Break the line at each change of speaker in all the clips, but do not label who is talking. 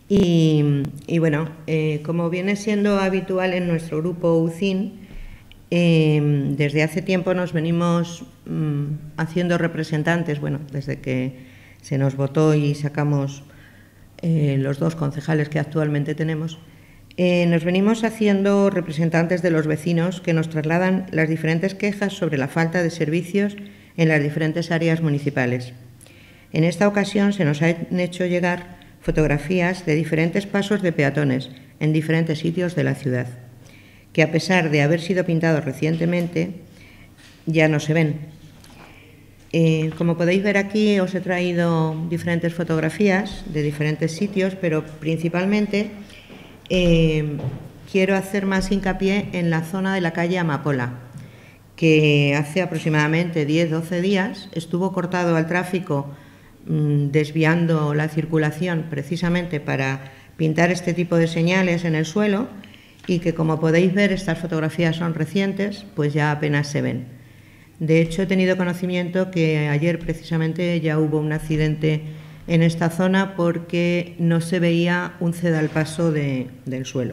Y bueno, como viene siendo habitual en nuestro grupo UCIN, desde hace tiempo nos venimos haciendo representantes, bueno, desde que se nos votó y sacamos los 2 concejales que actualmente tenemos, nos venimos haciendo representantes de los vecinos que nos trasladan las diferentes quejas sobre la falta de servicios en las diferentes áreas municipales. En esta ocasión se nos han hecho llegar fotografías de diferentes pasos de peatones en diferentes sitios de la ciudad, que a pesar de haber sido pintados recientemente, ya no se ven. Como podéis ver aquí, os he traído diferentes fotografías de diferentes sitios, pero principalmente quiero hacer más hincapié en la zona de la calle Amapola, que hace aproximadamente 10-12 días estuvo cortado al tráfico, desviando la circulación precisamente para pintar este tipo de señales en el suelo, y que, como podéis ver, estas fotografías son recientes, pues ya apenas se ven. De hecho, he tenido conocimiento que ayer precisamente ya hubo un accidente en esta zona porque no se veía un cedalpaso del suelo.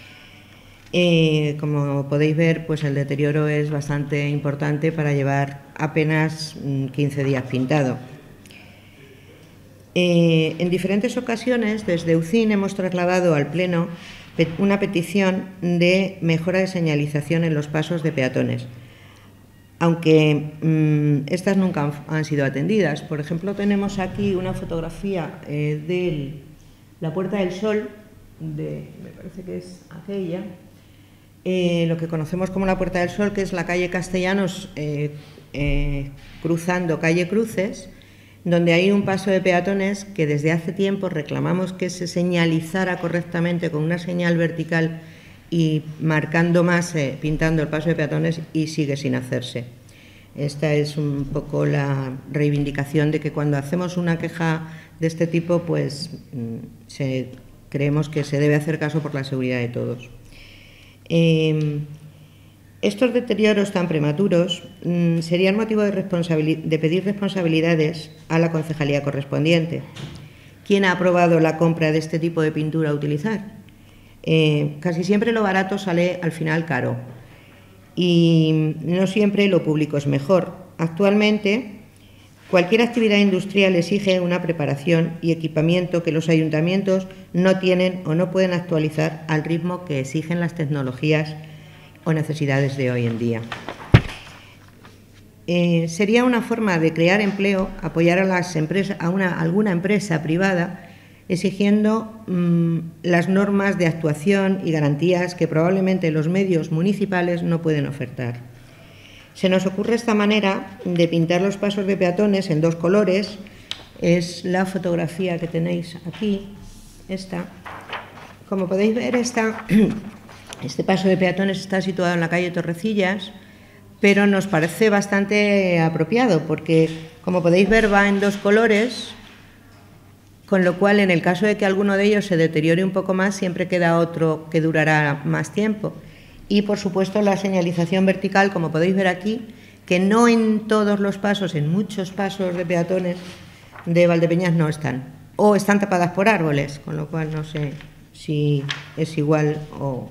Como podéis ver, pues el deterioro es bastante importante para llevar apenas 15 días pintado. En diferentes ocasiones, desde UCIN hemos trasladado al Pleno una petición de mejora de señalización en los pasos de peatones, aunque estas nunca han sido atendidas. Por ejemplo, tenemos aquí una fotografía de la Puerta del Sol, me parece que es aquella, lo que conocemos como la Puerta del Sol, que es la calle Castellanos, cruzando calle Cruces, donde hay un paso de peatones que desde hace tiempo reclamamos que se señalizara correctamente con una señal vertical y marcando más, pintando el paso de peatones, y sigue sin hacerse. Esta es un poco la reivindicación de que cuando hacemos una queja de este tipo, pues creemos que se debe hacer caso por la seguridad de todos. Estos deterioros tan prematuros serían motivo de pedir responsabilidades a la concejalía correspondiente. ¿Quién ha aprobado la compra de este tipo de pintura a utilizar? Casi siempre lo barato sale al final caro, y no siempre lo público es mejor. Actualmente, cualquier actividad industrial exige una preparación y equipamiento que los ayuntamientos no tienen o no pueden actualizar al ritmo que exigen las tecnologías o necesidades de hoy en día. Sería una forma de crear empleo apoyar a las empresas, alguna empresa privada, exigiendo las normas de actuación y garantías que probablemente los medios municipales no pueden ofertar. Se nos ocurre esta manera de pintar los pasos de peatones en 2 colores. Es la fotografía que tenéis aquí, esta. Como podéis ver, este paso de peatones está situado en la calle Torrecillas, pero nos parece bastante apropiado porque, como podéis ver, va en 2 colores, con lo cual, en el caso de que alguno de ellos se deteriore un poco más, siempre queda otro que durará más tiempo. Y, por supuesto, la señalización vertical, como podéis ver aquí, que no en todos los pasos, en muchos pasos de peatones de Valdepeñas no están, o están tapadas por árboles, con lo cual no sé si es igual o...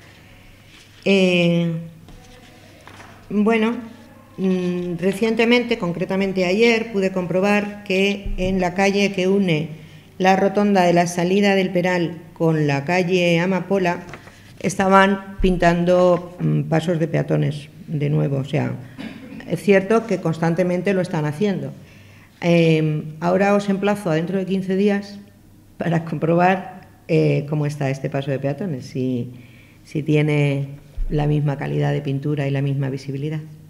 Bueno, recientemente, concretamente ayer, pude comprobar que en la calle que une la rotonda de la salida del Peral con la calle Amapola estaban pintando pasos de peatones de nuevo. O sea, es cierto que constantemente lo están haciendo. Ahora os emplazo a dentro de 15 días para comprobar cómo está este paso de peatones, si tiene la misma calidad de pintura y la misma visibilidad.